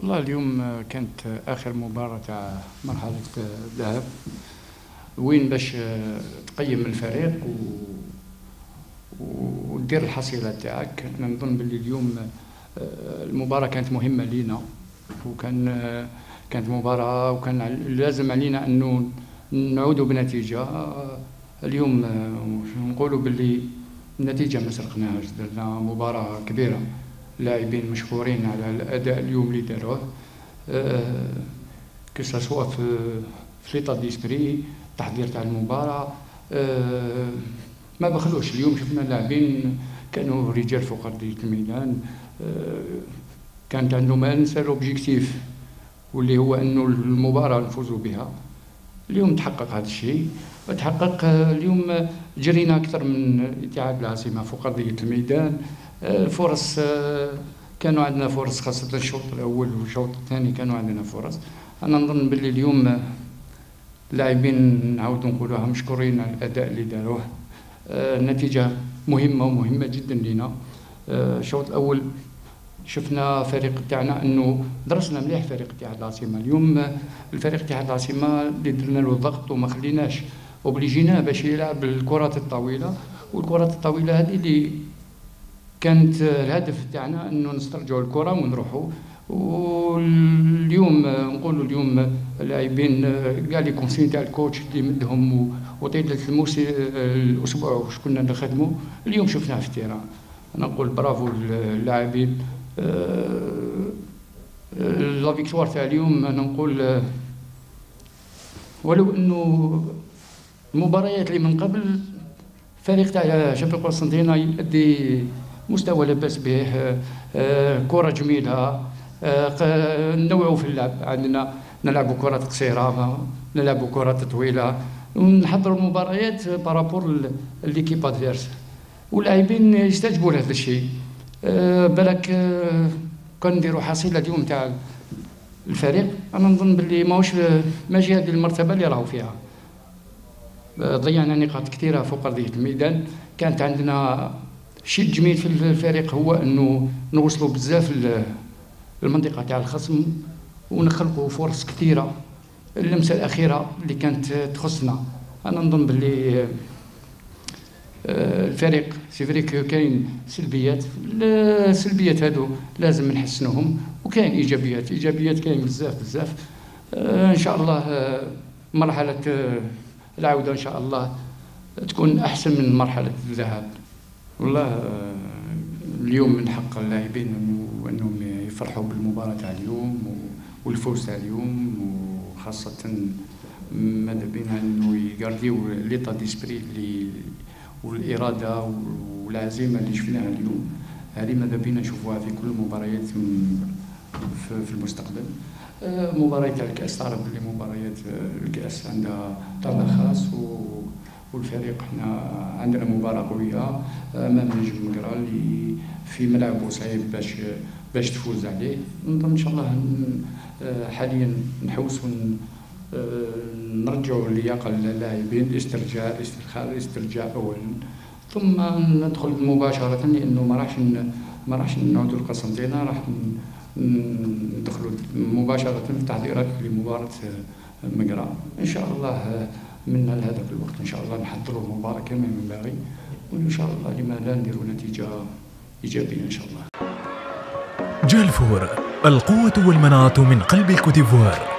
والله اليوم كانت آخر مباراة تاع مرحلة الذهاب، وين باش تقيم الفريق ودير الحصيلة تاعك. أنا نظن باللي اليوم المباراة كانت مهمة لينا، كانت مباراة وكان لازم علينا أنه نعودوا بنتيجة. اليوم نقولوا باللي النتيجة ما سرقناهاش، درنا مباراة كبيرة، لاعبين مشكورين على الأداء اليوم اللي داروه، كسوا في ليطا ديسبري التحضير تاع المباراة. ما بخلوش اليوم، شفنا لاعبين كانوا رجال فوق أرضية الميدان، كانت عندهم أنسى لوبجيكتيف واللي هو أنه المباراة نفوزوا بها. اليوم تحقق هذا الشيء، وتحقق اليوم جرينا أكثر من اتحاد العاصمة فوق أرضية الميدان. فرص، كانوا عندنا فرص خاصة الشوط الأول والشوط الثاني كانوا عندنا فرص. أنا نظن باللي اليوم لاعبين نعاودوا نقولوها مشكورين على الأداء اللي داروه. النتيجة مهمة ومهمة جدا لنا. الشوط الأول شفنا فريق تاعنا انه درسنا مليح فريق اتحاد العاصمه. اليوم الفريق اتحاد العاصمه اللي درنا له الضغط وما خليناش، وبليجيناه باش يلعب الكرات الطويله، والكرات الطويله هذه اللي كانت الهدف تاعنا انه نسترجعوا الكره ونروحوا. واليوم نقولوا اليوم اللاعبين كاع لي كونسين تاع الكوتش اللي مدهم وطيله الاسبوع واش كنا نخدموا اليوم شفناه في التيران. انا نقول برافو للاعبين. لا فيكتوار تاع اليوم انا نقول ولو انه المباريات اللي من قبل فريق تاع شباب قسنطينه يؤدي مستوى لا باس به، كره جميله، ننوعوا في اللعب، عندنا نلعبوا كرات قصيره، نلعبوا كرات طويله، ونحضروا المباريات بارابور ليكيب ادفيرس، واللاعبين يستجبوا لهذا الشيء. بالك كان نديروا حصيله اليوم تاع الفريق، انا نظن باللي ماشي هذه المرتبه اللي راهو فيها. ضيعنا نقاط كثيره فوق ارضيه الميدان. كانت عندنا الشيء الجميل في الفريق هو انه نوصلوا بزاف المنطقه تاع الخصم ونخلقوا فرص كثيره. اللمسه الاخيره اللي كانت تخصنا، انا نظن باللي الفريق سيفريك كاين سلبيات، السلبيات هادو لازم نحسنوهم، وكاين ايجابيات كاين بزاف. ان شاء الله مرحله العوده ان شاء الله تكون احسن من مرحله الذهاب. والله اليوم من حق اللاعبين انهم يفرحوا بالمباراه تاع اليوم والفوز تاع اليوم، وخاصه ماذا بينا انه يغارديو ليطا ديسبري والاراده والعزيمه اللي شفناها اليوم. هذه ماذا بينا نشوفوها في كل المباريات في المستقبل. مباريات تاع الكاس تعرف بلي مباريات الكاس عندها طابع خاص، والفريق احنا عندنا مباراه قويه امام نجم مقرا اللي في ملعبه صعيب باش تفوز عليه. نظن ان شاء الله حاليا نحوسوا نرجعوا اللياقه للاعبين، استرجاع اولا، ثم ندخل مباشره، لانه ما راحش نعودوا لقسنطينه، راح ندخلوا مباشره في التحضيرات لمباراه مقرا ان شاء الله. من هذاك الوقت ان شاء الله نحضروا المباراه كما ينبغي، وان شاء الله لما لا نديروا نتيجه ايجابيه ان شاء الله. جالفور، القوه والمناعه من قلب الكوتيفوار.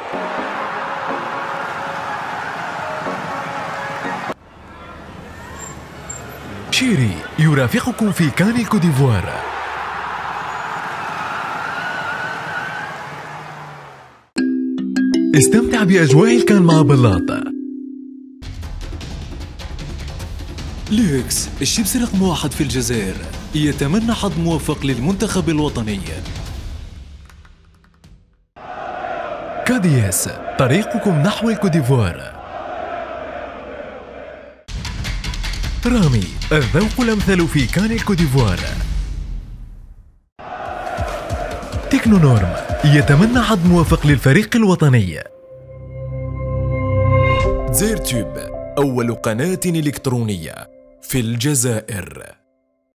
شيري يرافقكم في كان الكوتيفوار. استمتع بأجواء الكان مع بلاط. لوكس، الشيبس رقم 1 في الجزائر، يتمنى حظ موفق للمنتخب الوطني. كادياس، طريقكم نحو الكوتيفوار. رامي، الذوق الأمثل في كان الكوتيفوار. تكنونورم، يتمنى حظ موفق للفريق الوطني. زيرتوب، أول قناة إلكترونية في الجزائر.